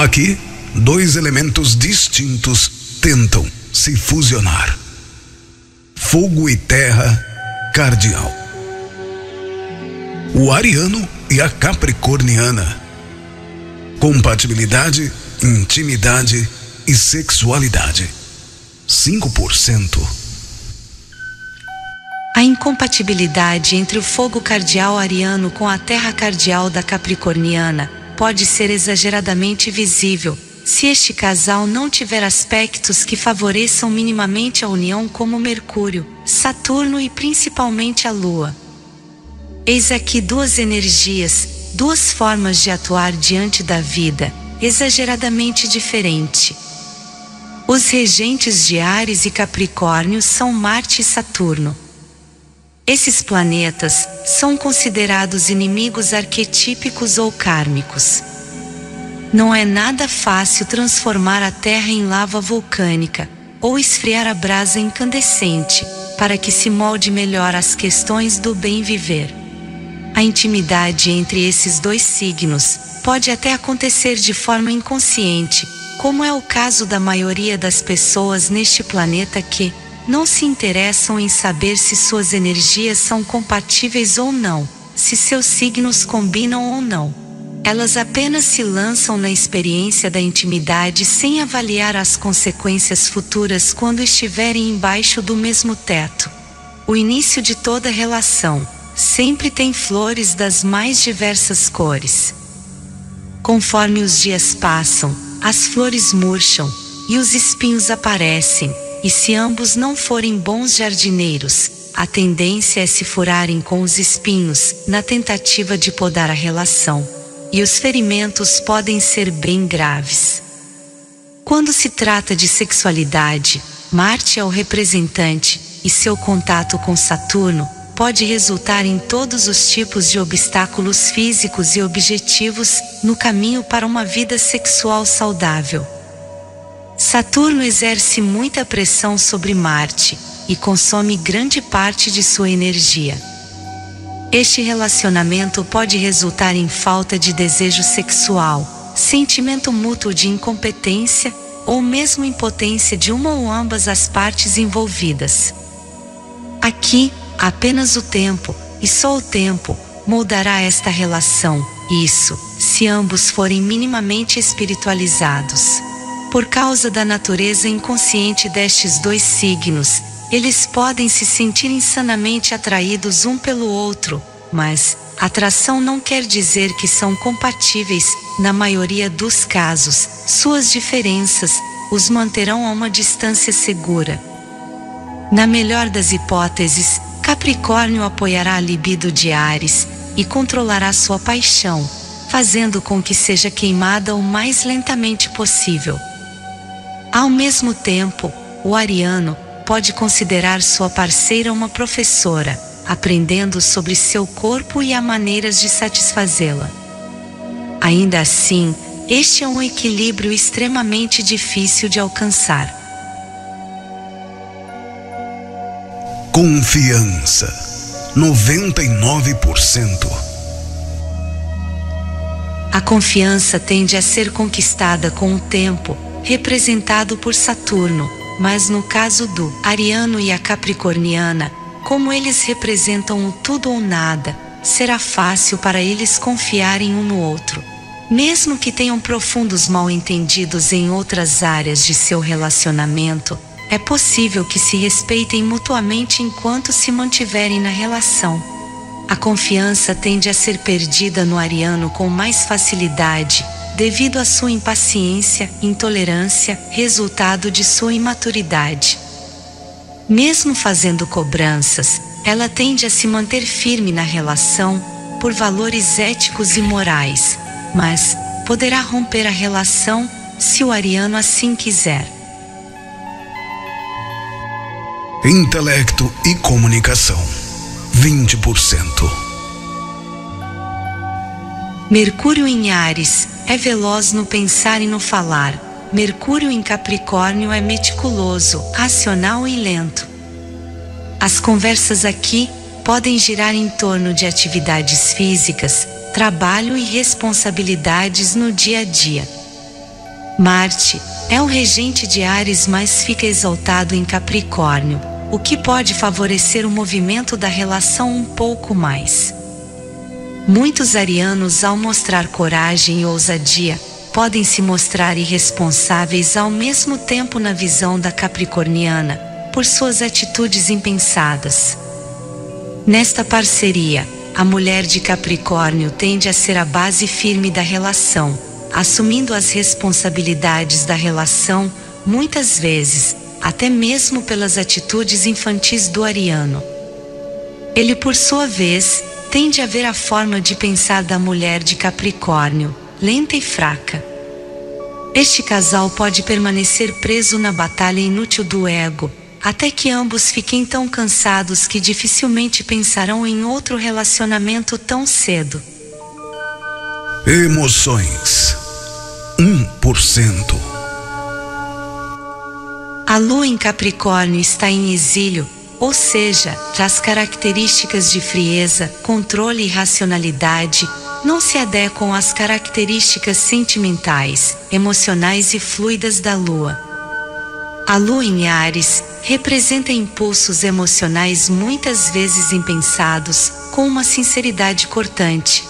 Aqui, dois elementos distintos tentam se fusionar: fogo e terra cardial. O ariano e a capricorniana. Compatibilidade, intimidade e sexualidade. 5%. A incompatibilidade entre o fogo cardial ariano com a terra cardial da capricorniana pode ser exageradamente visível se este casal não tiver aspectos que favoreçam minimamente a união, como Mercúrio, Saturno e principalmente a Lua. Eis aqui duas energias, duas formas de atuar diante da vida, exageradamente diferentes. Os regentes de Áries e Capricórnio são Marte e Saturno. Esses planetas são considerados inimigos arquetípicos ou kármicos. Não é nada fácil transformar a terra em lava vulcânica, ou esfriar a brasa incandescente, para que se molde melhor as questões do bem viver. A intimidade entre esses dois signos pode até acontecer de forma inconsciente, como é o caso da maioria das pessoas neste planeta que não se interessam em saber se suas energias são compatíveis ou não, se seus signos combinam ou não. Elas apenas se lançam na experiência da intimidade sem avaliar as consequências futuras quando estiverem embaixo do mesmo teto. O início de toda relação sempre tem flores das mais diversas cores. Conforme os dias passam, as flores murcham e os espinhos aparecem, e se ambos não forem bons jardineiros, a tendência é se furarem com os espinhos, na tentativa de podar a relação. E os ferimentos podem ser bem graves. Quando se trata de sexualidade, Marte é o representante, e seu contato com Saturno pode resultar em todos os tipos de obstáculos físicos e objetivos no caminho para uma vida sexual saudável. Saturno exerce muita pressão sobre Marte e consome grande parte de sua energia. Este relacionamento pode resultar em falta de desejo sexual, sentimento mútuo de incompetência ou mesmo impotência de uma ou ambas as partes envolvidas. Aqui, apenas o tempo, e só o tempo, moldará esta relação, isso, se ambos forem minimamente espiritualizados. Por causa da natureza inconsciente destes dois signos, eles podem se sentir insanamente atraídos um pelo outro, mas atração não quer dizer que são compatíveis. Na maioria dos casos, suas diferenças os manterão a uma distância segura. Na melhor das hipóteses, Capricórnio apoiará a libido de Áries e controlará sua paixão, fazendo com que seja queimada o mais lentamente possível. Ao mesmo tempo, o ariano pode considerar sua parceira uma professora, aprendendo sobre seu corpo e há maneiras de satisfazê-la. Ainda assim, este é um equilíbrio extremamente difícil de alcançar. Confiança, 99%. A confiança tende a ser conquistada com o tempo, representado por Saturno, mas no caso do ariano e a capricorniana, como eles representam o tudo ou nada, será fácil para eles confiarem um no outro. Mesmo que tenham profundos mal-entendidos em outras áreas de seu relacionamento, é possível que se respeitem mutuamente enquanto se mantiverem na relação. A confiança tende a ser perdida no ariano com mais facilidade, devido à sua impaciência, intolerância, resultado de sua imaturidade. Mesmo fazendo cobranças, ela tende a se manter firme na relação por valores éticos e morais, mas poderá romper a relação se o ariano assim quiser. Intelecto e comunicação, 20%. Mercúrio em Áries é veloz no pensar e no falar. Mercúrio em Capricórnio é meticuloso, racional e lento. As conversas aqui podem girar em torno de atividades físicas, trabalho e responsabilidades no dia a dia. Marte é o regente de Áries, mas fica exaltado em Capricórnio, o que pode favorecer o movimento da relação um pouco mais. Muitos arianos, ao mostrar coragem e ousadia, podem se mostrar irresponsáveis ao mesmo tempo na visão da capricorniana, por suas atitudes impensadas. Nesta parceria, a mulher de Capricórnio tende a ser a base firme da relação, assumindo as responsabilidades da relação, muitas vezes, até mesmo pelas atitudes infantis do ariano. Ele, por sua vez, tende a ver a forma de pensar da mulher de Capricórnio, lenta e fraca. Este casal pode permanecer preso na batalha inútil do ego, até que ambos fiquem tão cansados que dificilmente pensarão em outro relacionamento tão cedo. Emoções 1%. A Lua em Capricórnio está em exílio, ou seja, traz características de frieza, controle e racionalidade, não se adequam às características sentimentais, emocionais e fluidas da Lua. A Lua em Áries representa impulsos emocionais muitas vezes impensados, com uma sinceridade cortante.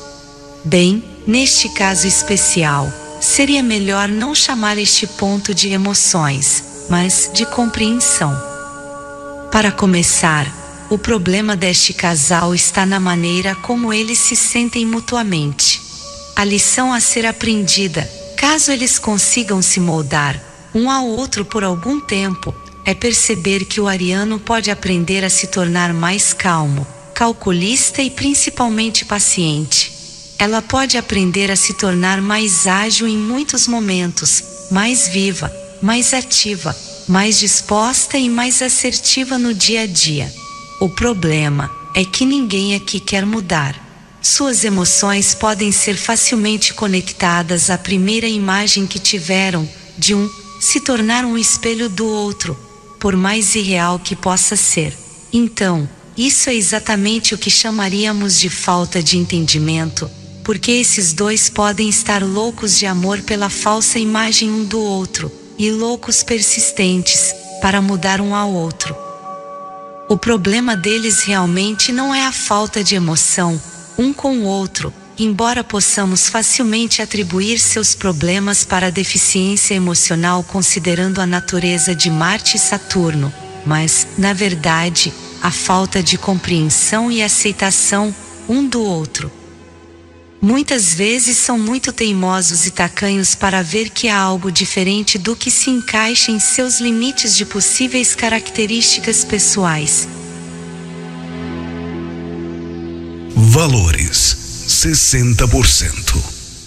Bem, neste caso especial, seria melhor não chamar este ponto de emoções, mas de compreensão. Para começar, o problema deste casal está na maneira como eles se sentem mutuamente. A lição a ser aprendida, caso eles consigam se moldar um ao outro por algum tempo, é perceber que o ariano pode aprender a se tornar mais calmo, calculista e principalmente paciente. Ela pode aprender a se tornar mais ágil em muitos momentos, mais viva, mais ativa, mais disposta e mais assertiva no dia a dia. O problema é que ninguém aqui quer mudar. Suas emoções podem ser facilmente conectadas à primeira imagem que tiveram de se tornar um espelho do outro, por mais irreal que possa ser. Então, isso é exatamente o que chamaríamos de falta de entendimento, porque esses dois podem estar loucos de amor pela falsa imagem um do outro, e loucos persistentes, para mudar um ao outro. O problema deles realmente não é a falta de emoção, um com o outro, embora possamos facilmente atribuir seus problemas para a deficiência emocional considerando a natureza de Marte e Saturno, mas, na verdade, a falta de compreensão e aceitação um do outro. Muitas vezes são muito teimosos e tacanhos para ver que há algo diferente do que se encaixa em seus limites de possíveis características pessoais. Valores 60%.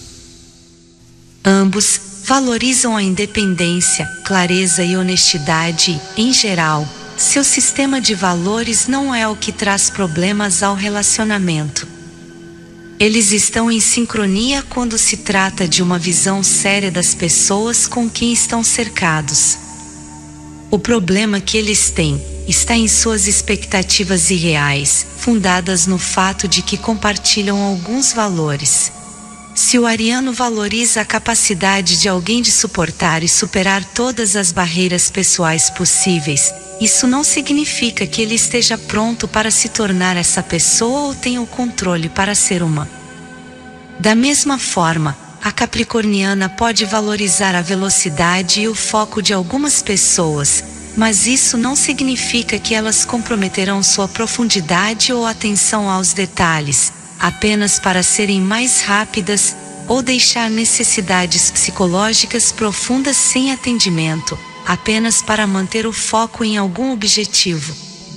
Ambos valorizam a independência, clareza e honestidade e, em geral, seu sistema de valores não é o que traz problemas ao relacionamento. Eles estão em sincronia quando se trata de uma visão séria das pessoas com quem estão cercados. O problema que eles têm está em suas expectativas irreais, fundadas no fato de que compartilham alguns valores. Se o ariano valoriza a capacidade de alguém de suportar e superar todas as barreiras pessoais possíveis, isso não significa que ele esteja pronto para se tornar essa pessoa ou tenha o controle para ser uma. Da mesma forma, a capricorniana pode valorizar a velocidade e o foco de algumas pessoas, mas isso não significa que elas comprometerão sua profundidade ou atenção aos detalhes, apenas para serem mais rápidas, ou deixar necessidades psicológicas profundas sem atendimento, apenas para manter o foco em algum objetivo.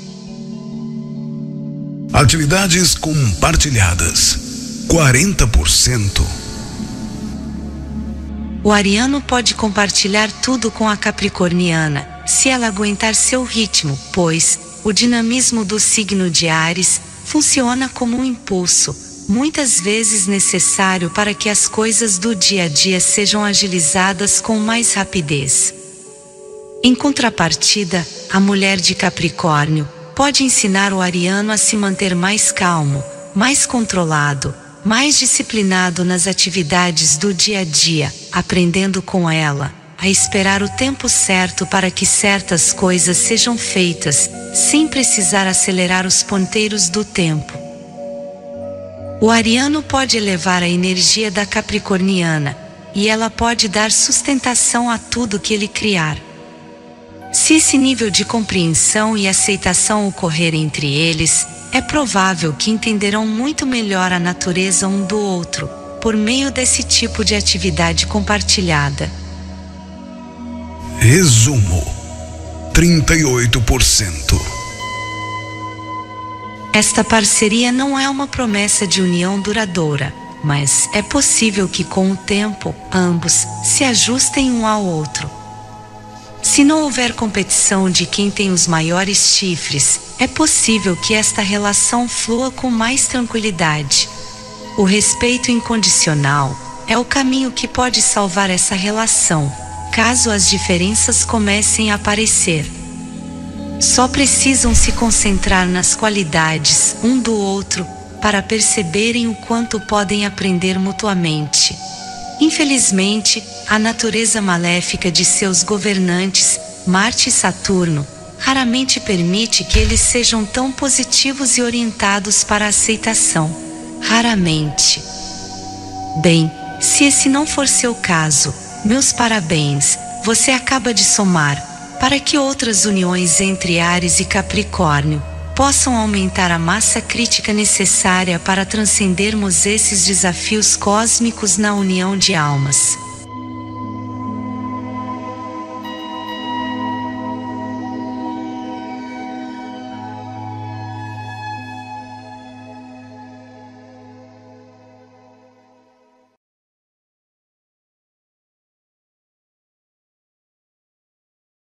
Atividades compartilhadas 40%. O ariano pode compartilhar tudo com a capricorniana, se ela aguentar seu ritmo, pois o dinamismo do signo de Áries funciona como um impulso, muitas vezes necessário para que as coisas do dia a dia sejam agilizadas com mais rapidez. Em contrapartida, a mulher de Capricórnio pode ensinar o ariano a se manter mais calmo, mais controlado, mais disciplinado nas atividades do dia a dia, aprendendo com ela a esperar o tempo certo para que certas coisas sejam feitas, sem precisar acelerar os ponteiros do tempo. O ariano pode elevar a energia da capricorniana, e ela pode dar sustentação a tudo que ele criar. Se esse nível de compreensão e aceitação ocorrer entre eles, é provável que entenderão muito melhor a natureza um do outro, por meio desse tipo de atividade compartilhada. Resumo: 38%. Esta parceria não é uma promessa de união duradoura, mas é possível que com o tempo, ambos se ajustem um ao outro. Se não houver competição de quem tem os maiores chifres, é possível que esta relação flua com mais tranquilidade. O respeito incondicional é o caminho que pode salvar essa relação, caso as diferenças comecem a aparecer. Só precisam se concentrar nas qualidades um do outro para perceberem o quanto podem aprender mutuamente. Infelizmente, a natureza maléfica de seus governantes, Marte e Saturno, raramente permite que eles sejam tão positivos e orientados para a aceitação. Raramente. Bem, se esse não for seu caso, meus parabéns, você acaba de somar, para que outras uniões entre Áries e Capricórnio possam aumentar a massa crítica necessária para transcendermos esses desafios cósmicos na união de almas.